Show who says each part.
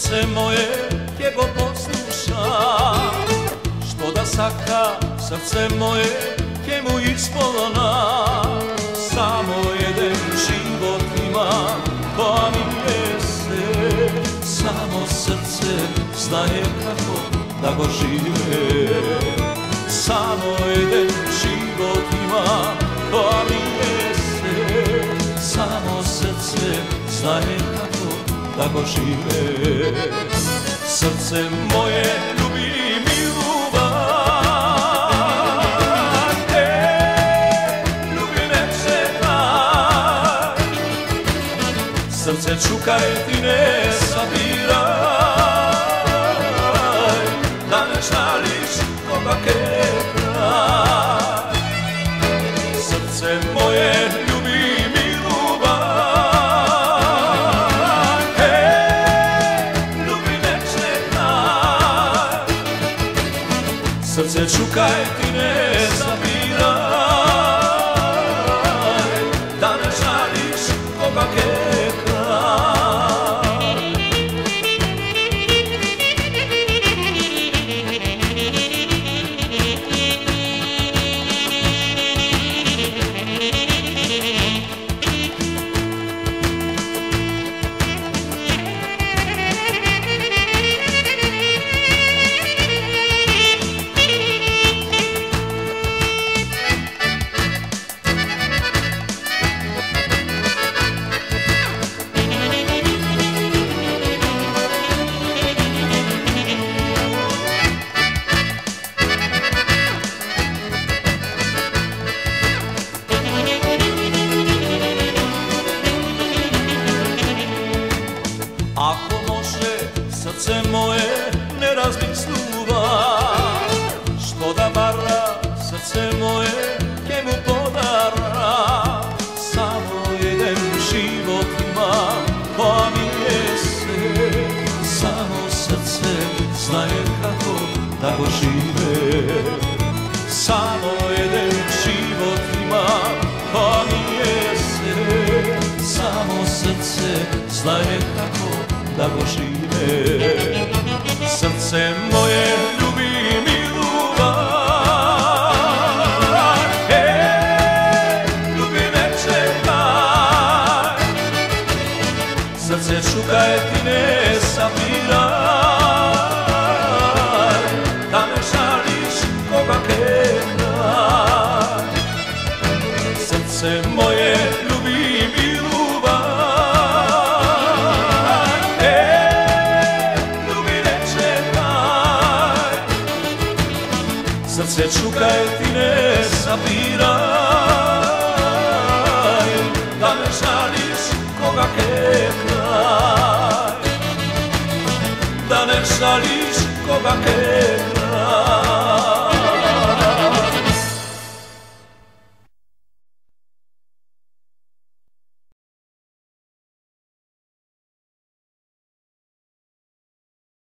Speaker 1: Srce moje jego posluša, što da saka srce moje njemu ispolona. Samo jedan život ima, pominje se, samo srce znaje kako da go žive. Samo jedan život ima, pominje se, samo srce znaje kako da go žive. Srce moje ljubi mi ljubav, ljubi ne čekaj. Srce čukaj ti ne sabiraj, da ne žališ koga kraj. Srce moje ljubi mi ljubav, srce čukaj ti ne sabiraj, da ne žališ koga kraj. Ako može srce moje ne razbih sluva, što da vara srce moje njemu podara. Samo jedan život ima, pominje se, samo srce znaje kako da go žive. Samo jedan život ima, pominje se, samo srce znaje kako da go žive. Srce moje ljubi mi ljubav, ljubi ne čekaj. Srce čukaj ti ne sabiraj, da ne žališ koga kraj. Srce moje ljubi mi ljubav, srce čukaj ti ne sabiraj, da ne žališ koga kraj, da ne žališ koga kraj.